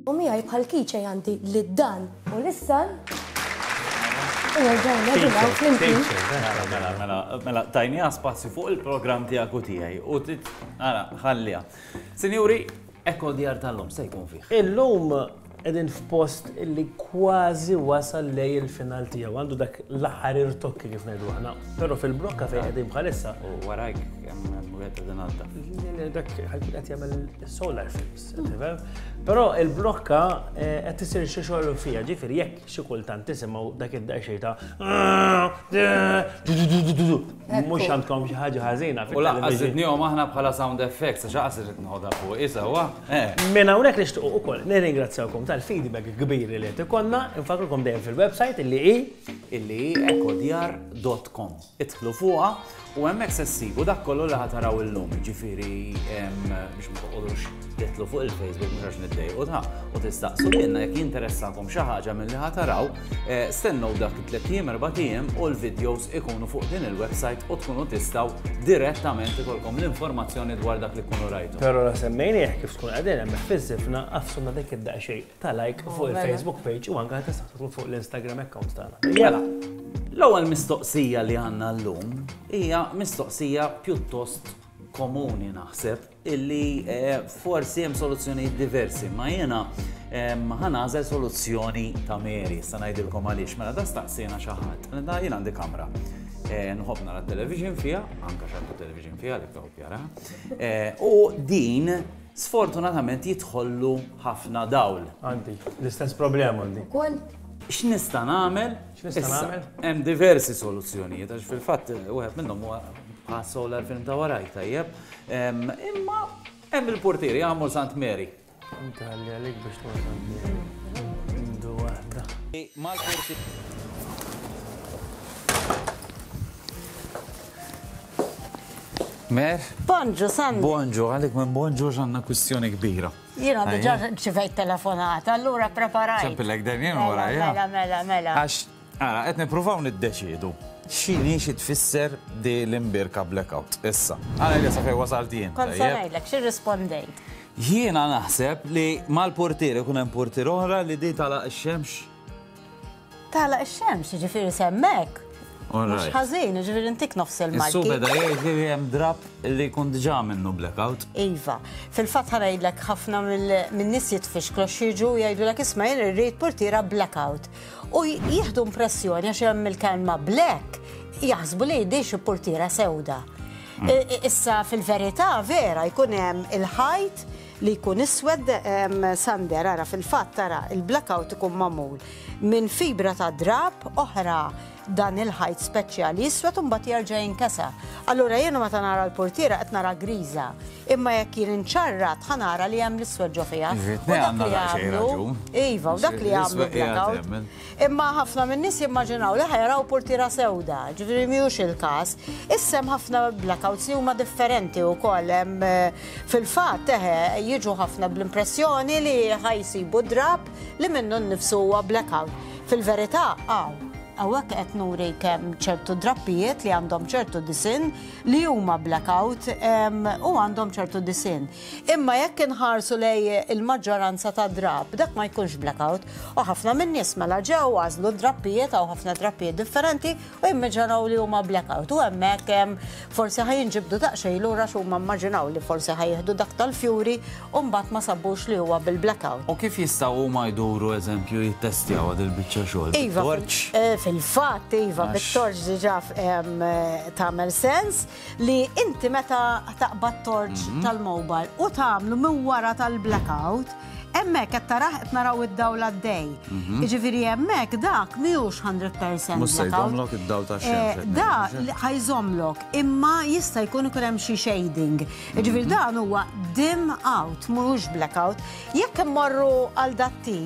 U miegħi bħal keychain għandi lid-dan u l-issan. Mela, tajnija spazju fuq il-program tiegħek u tiegħi. U ħallija. Sinjuri, ekko djar tal-lum, se jkun fih. Illum edin f'post illi kważi wasal lej il-final tiegħu. Għandu dak l-aħħar irtokki kif ngħidu aħna. Però fil-blokka fejn qegħdin bħalissa. U warajk mwet edin għadda. Dak qed jagħmel solar films. Però il-blokka qed tisir xi xogħol fija, ġifieri jekk xi kultant tisimgħu dak id-daqsxejn ta' mhux għandkom xi ħaġa ħażina. U laqqas idnihom aħna bħala sound effects għax qasir nħodha fuq isa huwa. Minn hawnhekk nixtiequ wkoll nirringrazzjawkom tal-feedback kbir li qed ikollna, infakrukom dejjem fil-website illi ekodjar.com. Idħlu fuqha u hemmhekk se ssibu dak kollu li ħataraw illum, ġifieri biex ma toqgħodux titlu fuq il-Facebook mhux għax niddejqu u tistaqsu lilna jekk jinteressakom xi ħaġa milli ħataraw, stennew dak it-3 ijiem 4 ijiem u l-videos ikunu fuq din il-website u tkunu tistgħu direttament ikolkom l-informazzjoni dwar dak li tkunu rajtu. Però la semmejnieh kif tkun qegħdin hemmhekk fiżifna qafsuna dik id-daqsxejn ta' like fuq il-Facebook page u anke tista' tidħlu fuq l-Instagram account tagħna. Jela, l-ewwel mistoqsija li għandna llum hija mistoqsija pjuttost komuni naħseb illi forsi hemm soluzzjonijiet diversi, ma jiena ħanażel soluzzjoni ta' Mary, sa ngħidilkom għaliex, mela da staqsina xi ħadd. Da jien għandi kamra. Nħobb nara t-television fiha, anke x'għandu television fiha li ktaw pjara. U din sfortunatament jidħollu ħafna dawl. Għandi l-istess problema għandi. X'nista' nagħmel? Hemm diversi soluzzjonijiet għax fil-fatt wieħed minnhom huwa solar film ta' warajk tajjeb. Imma hemm il-portieri jagħmlu Sant Mary. Inti ħalli għalik biex tmur Sant Mary. Indu waħda. Mal-portieri. Mer? Bonġu, Sandra. Bonġu, għalik minn bonġu ġanna kwistjoni kbira. Jiena diġà ċifejt telefonata, allura preparajt. ċempillek dejjem wara, ja? Mela. Għax, qed nippruvaw niddeċiedu. X'inhi xi tfisser di l-imbirka blackout issa. Għana li sa fejn wasalt jien. Kont se ngħidlek, xi rispondejt? Jiena naħseb li mal-portieri kun hemm portier oħra li di tagħlaq ix-xemx. Tagħlaq ix-xemx, jiġifieri semmek. Mhux ħażin, jiġifieri intik nofs il-marki. Is-su beda jgħid li hemm drab li jkun diġà minnu blackout. Iva, fil-fatt ħanajdlek ħafna min-nies jitfixklu jiġu jgħidulek isma' jien irrid portiera blackout. U jieħdu impressjoni għax hemm il-kelma black jaħsbu li jgħidix il-portiera sewda. Issa fil-verità vera jkun hemm il-ħajt li jkun iswed sander ara fil-fatt tara il-blackout ikun magħmul minn fibra ta' drab oħra dan il-ħajt speċjali jiswed u mbagħad jerġa' jinkesa. Allura jiena meta nara l-portiera qed nara griża, imma jekk jien inċarrat ħanara li hemm l-iswed ġo fiha. Iva, u dak li jagħmlu blackout. Imma ħafna min-nies jimmaġinaw li ħajraw portiera sewda, ġifieri mhijiex il-każ. Issa hemm ħafna blackouts li huma differenti wkoll hemm fil-fatt jiġu ħafna bl-impressjoni li ħajsibu drab li minnu nnifsu huwa blackout. Fil-verità Għawek qed nuri kemm ċertu drappijiet li għandhom ċertu disin li huma blackout u għandhom ċertu disin. Imma jekk inħarsu lej il-maġġoranza ta' drab, dak ma jkunx blackout, u ħafna min-nies mela ġew għażlu drappijiet u ħafna drappijiet differenti u jimmaġinaw li huma blackout. U hemmhekk forsi ħajinġibdu daqsxejn lura x'huma mmaġinaw li forsi ħajieħdu dak tal-fjuri u mbagħad ma sabbux li huwa bil-blackout. U kif jistgħu huma jduru eżempju jittestjaw għad il-biċċa xogħol? Fil-fatt, Iva, bit-torġ diġà tagħmel sens li inti meta taqbad torġ tal-mobile u tagħmlu minn wara tal-blackout, hemmhekk qed taraħ qed naraw id-dawl għaddej. Jiġifieri hemmhekk dak mhijiex 100% Mhux se jdomlok id-dawl tax-xemx. Da ħajżomlok, imma jista' jkun ikun hemm xi shading. Jiġifieri dan huwa dim out, mhux blackout. Jekk immorru għal dat tip,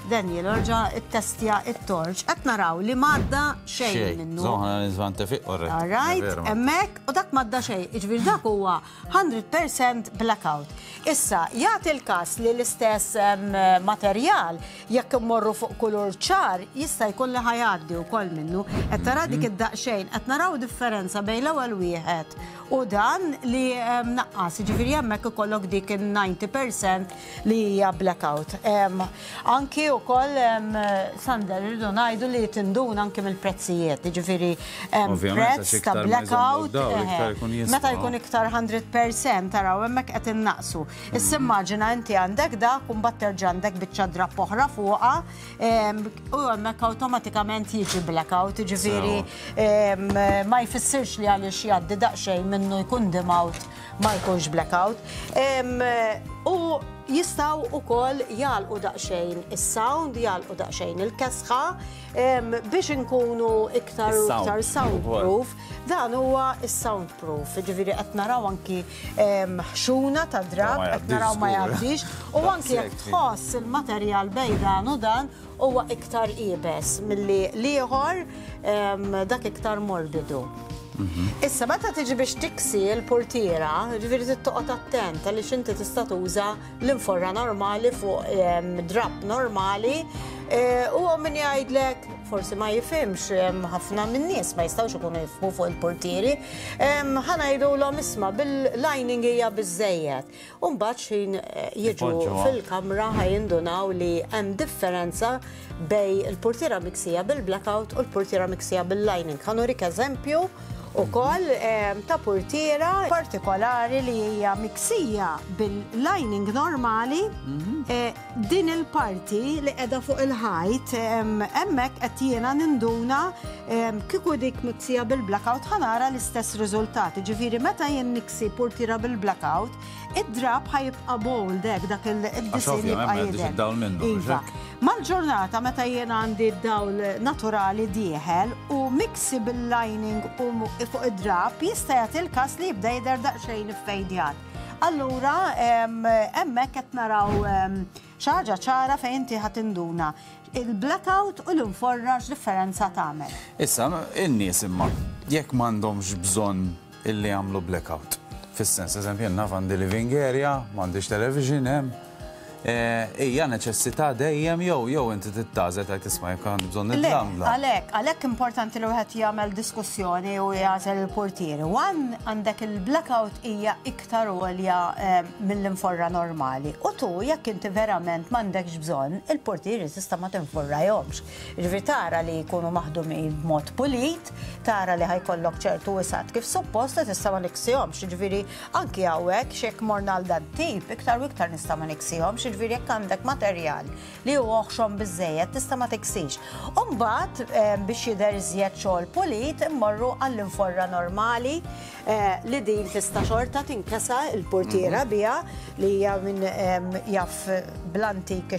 Daniel, orġa it-testja it-torċ, qed naraw li m'għadda xejn minnu. Zoħna nizvanta fiq orret. Alright, emmek, u dak m'għadda xejn, iġbir dak huwa 100% blackout. Issa, jagħti l-każ li l-istess materjal jekk immorru fuq kulur ċar jista' jkun li ħajgħaddi wkoll minnu. Qed tara dik id-daqsxejn, qed naraw differenza bejn l-ewwel wieħed u dan li naqqas, jiġifieri hemmhekk ikollok dik il-90% li hija blackout. Anki wkoll Sander irridu ngħidu li tindun anke mill-prezzijiet, jiġifieri prezz ta' blackout meta jkun iktar 100% taraw hemmhekk qed innaqsu. Issa immaġina inti għandek dak u mbagħad terġa' għandek biċċa drapp oħra fuqha u hemmhekk awtomatikament jiġi blackout, jiġifieri ma jfissirx li għaliex jgħaddi daqsxejn minnu jkun dim out ma jkunx blackout. U jistaw ukoll jgħalqu daqsxejn is-sound, jgħalqu daqsxejn il-kesħa biex inkunu iktar u iktar soundproof. Dan huwa is-soundproof, ġifieri qed naraw anki ħxuna ta' drab, qed naraw ma jgħaddix u anki jekk tħoss il-materjal bejn dan u dan huwa iktar qiebes milli l-ieħor dak iktar morbidu. Issa, meta tiġi biex tiksi l-portiera, ġifieri tittoqgħod attent għaliex inti tista' tuża l-inforra normali fuq drab normali u min jgħidlek forsi ma jifhimx ħafna min-nies ma jistgħux ikunu jifhmu fuq il-portieri, ħanajdulhom isma' bil-lining hija biżżejjed. U mbagħad xejn jiġu fil-kamra ħajindunaw li hemm differenza bejn il-portiera miksija bil-blackout u l-portiera miksija bil-lining. Ħanurik eżempju ukoll ta' portiera partikolari li hija miksija bil-lining normali, din il-parti li qiegħda fuq il-ħajt hemmhekk qed jiena ninduna kieku dik miksija bil-blackout ħanara l-istess riżultati. Ġifieri meta jien niksi portiera bil-blackout, id-drab ħajibqa' bold hekk dak il-disin jibqa' jidher. Mal-ġurnata meta jiena għandi d-dawl naturali dieħel u miksi bil-lining u fuq id-drab jista' jagħti l-każ li jibda jidher daqsxejn iffejdjat. Allura hemmhekk qed naraw xi ħaġa ċara fejn inti ħadd induna il-blackout u l-inforra x'differenza tagħmel. Issa in-nies imma jekk m'għandhomx bżonn illi jagħmlu blackout. Fis-sens eżempju naf għandi living area, m'għandix television hemm. Ija neċessità dejjem jew inti tittażel għal tisma' jekk għandi bżonn nitlamla. Għalhekk importanti li wieħed jagħmel diskussjoni u jagħżel il-portieri. Għandek il-blackout hija iktar għolja mill-inforra normali. U tu jekk inti verament m'għandekx bżonn, il-portieri tista' ma tinforrahomx. Ġifieri tara li jkunu maħdumin b'mod pulit, tara li ħajkollok ċertu wisat kif suppost tista' ma niksihomx. Ġifieri anki hawnhekk x'hekk morna għal dan tip iktar u iktar nista' ma niksihomx. Ġifieri jekk għandek materjal li huwa oħxon biżżejjed tista' ma tiksix. U mbagħad biex jidher iżjed xogħol pulit immorru għall-inforra normali li din tista' xorta tinkesa il-portiera biha li hija minn jaf bl-antik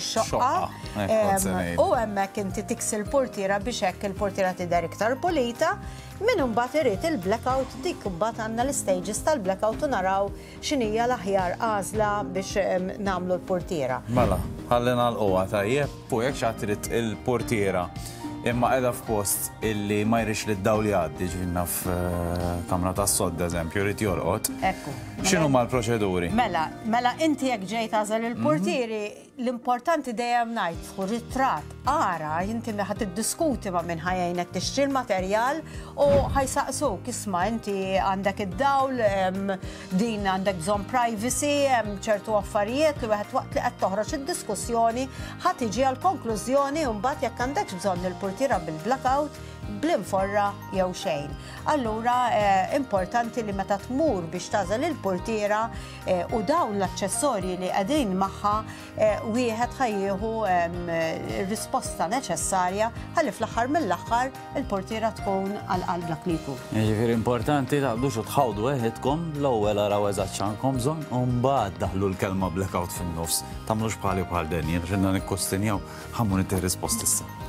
ix-xoqqa u hemmhekk inti tiksi l-portiera biex hekk il-portiera tidher iktar pulita. Min imbagħad irid il-blackout dik imbagħad għandna l-stages tal-blackout u naraw x'inhija l-aħjar għażla biex nagħmlu l-portiera. Mela, ħallina l-qwa tajjeb u jekk xi trid il-portiera imma qiegħda f'post illi ma jridx li d-dawl jgħaddi ġvinna f'kamra tas-sodd eżempju jrid jorqod. Ekku. X'inhuma l-proċeduri? Mela inti jekk ġej tagħżel il-portieri l-importanti dejjem ngħid ritratt ara inti ħadd iddiskuti ma' min ħajjejnek tixtri l-materjal u ħajsaqsuk isma' inti għandek id-dawl din għandek bżonn privacy hemm ċertu affarijiet li wieħed waqt li qed toħroġ id-diskussjoni ħadd tiġi għal konklużjoni u mbagħad jekk għandekx bżonn il-portiera bil-blackout bl-inforra jew xejn. Allura importanti li meta tmur biex tażel il-portiera u dawn l-aċċessorji li qegħdin magħha wieħed ħajjieħu risposta neċessarja ħalli fl-aħħar mill-aħħar il-portiera tkun għal qalblek li jkun. Jiġifieri importanti taqbdux u tħawdu eħedkom l-ewwel araw eżatt x'għandkom bżonn u mbagħad daħlu l-kelma blackout fin-nofs. Tagħmlux bħali bħal Daniel x'inna nikkostinjaw ħammu nitih rispost issa.